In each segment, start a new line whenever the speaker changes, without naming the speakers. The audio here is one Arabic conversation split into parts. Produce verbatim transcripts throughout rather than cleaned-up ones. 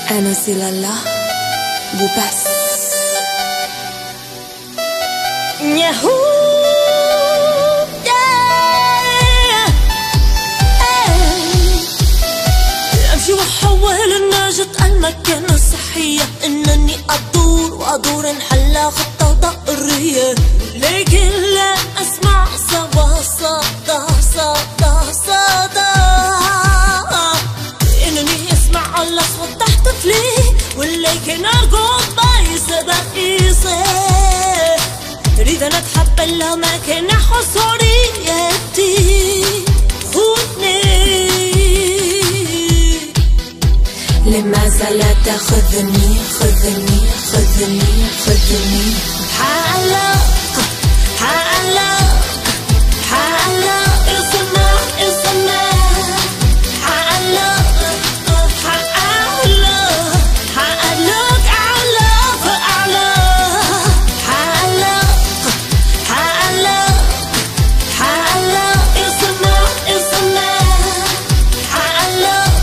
أنا سلالا وبس. ياهو أمشي وأحاول أن أجد المكان الصحية، إنني أدور وأدور نحلى خطة ضرية، لكن لا أسمع صدى صدى صدى صدى. إنني أسمع الأصوات تحت فلي، ولكن أرقد بايسة بقيسة. أريد أن أتحبل لأماكن حصريتي، خذني لماذا لا تأخذني خذني خذني خذني. حقلق حقلق حقلق اسمع اسمع حقلق حقلق حقلق أعلى فأعلى. حقلق حقلق حقلق اسمع اسمع حقلق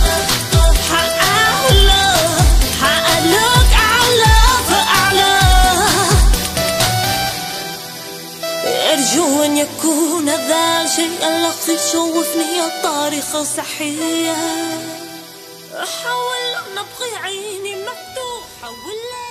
حقلق أعلى فأعلى. أرجو أن يكون ذا الشيء الذي يشوفني الطريق صحية. أحاول أن أبقي عيني مفتوحة ولا